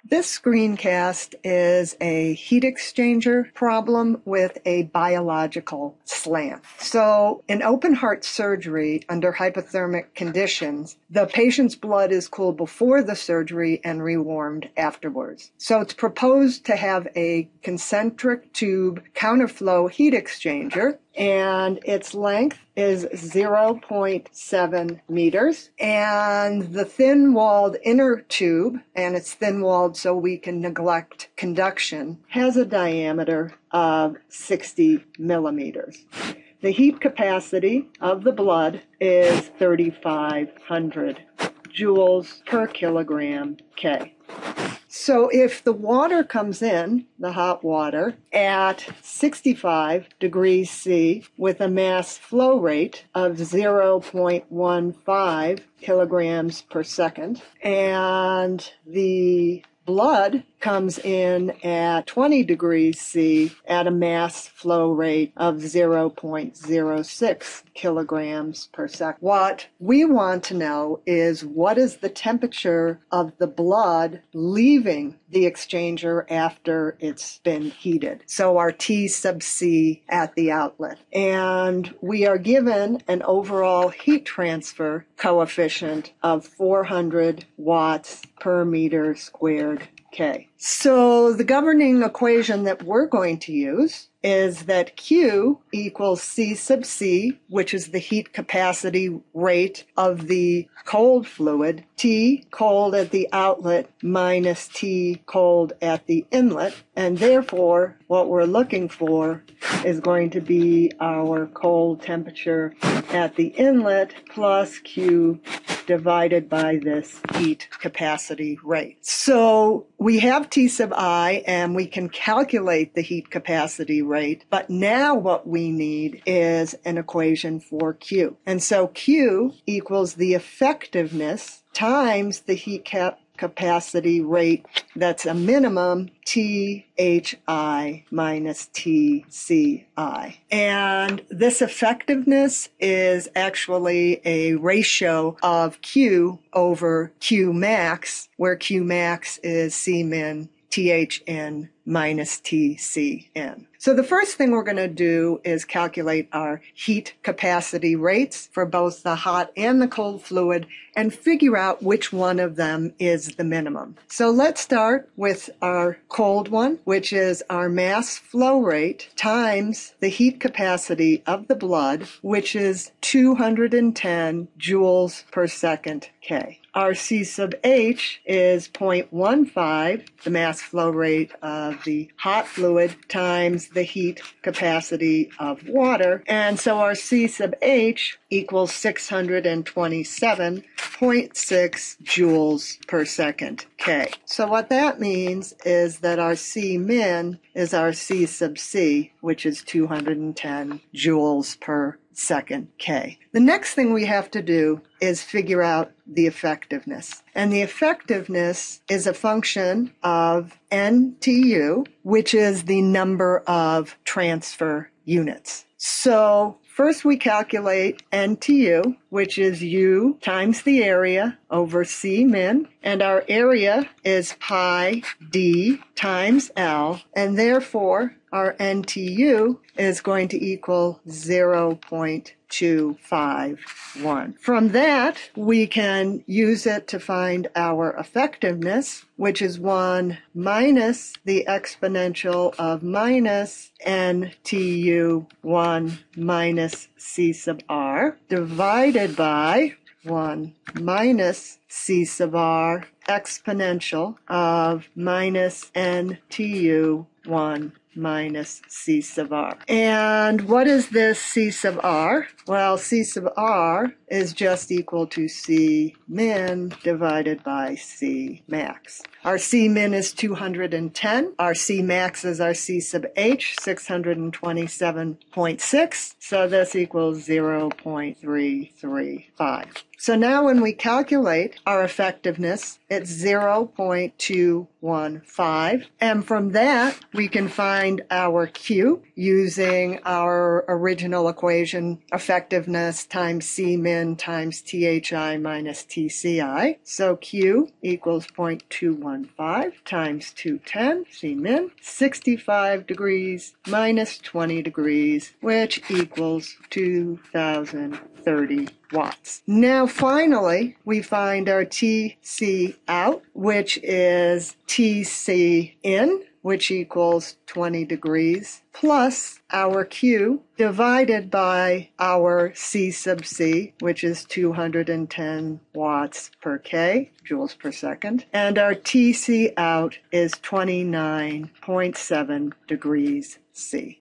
This screencast is a heat exchanger problem with a biological slant. So in open heart surgery under hypothermic conditions, the patient's blood is cooled before the surgery and rewarmed afterwards. So it's proposed to have a concentric tube counterflow heat exchanger, and its length is 0.7 meters. And the thin-walled inner tube, and it's thin-walled so we can neglect conduction, has a diameter of 60 millimeters. The heat capacity of the blood is 3,500 joules per kilogram K. So if the water comes in, the hot water, at 65 degrees C with a mass flow rate of 0.15 kilograms per second, and the blood comes in at 20 degrees C at a mass flow rate of 0.06 kilograms per second. What we want to know is what is the temperature of the blood leaving the exchanger after it's been heated. So our T sub C at the outlet. And we are given an overall heat transfer coefficient of 400 watts per meter squared K. So the governing equation that we're going to use is that Q equals C sub C, which is the heat capacity rate of the cold fluid, T cold at the outlet minus T cold at the inlet, and therefore what we're looking for is going to be our cold temperature at the inlet plus Q divided by this heat capacity rate. So we have T sub I and we can calculate the heat capacity rate, but now what we need is an equation for Q. And so Q equals the effectiveness times the heat capacity rate that's a minimum THI minus TCI. And this effectiveness is actually a ratio of Q over Q max, where Q max is C min THN minus TCN. So the first thing we're going to do is calculate our heat capacity rates for both the hot and the cold fluid and figure out which one of them is the minimum. So let's start with our cold one, which is our mass flow rate times the heat capacity of the blood, which is 210 joules per second K. Our C sub H is 0.15, the mass flow rate of the hot fluid, times the heat capacity of water. And so our C sub H equals 627.6 joules per second K. So what that means is that our C min is our C sub C, which is 210 joules per second K. The next thing we have to do is figure out the effectiveness. And the effectiveness is a function of NTU, which is the number of transfer units. So first we calculate NTU, which is U times the area over C min, and our area is pi D times L, and therefore our NTU is going to equal 0.251. From that, we can use it to find our effectiveness, which is 1 minus the exponential of minus NTU 1 minus C sub R, divided by 1 minus C sub R exponential of minus NTU 1 minus C sub R. And what is this C sub R? Well, C sub R is just equal to C min divided by C max. Our C min is 210. Our C max is our C sub H, 627.6. So this equals 0.335. So now when we calculate our effectiveness, it's 0.215. And from that, we can find our Q using our original equation, effectiveness times C min times THI minus TCI. So Q equals 0.215 times 210, C min, 65 degrees minus 20 degrees, which equals 2,030 watts. Now finally, we find our TC out, which is TC in, which equals 20 degrees, plus our Q divided by our C sub C, which is 210 watts per K, joules per second. And our TC out is 29.7 degrees C.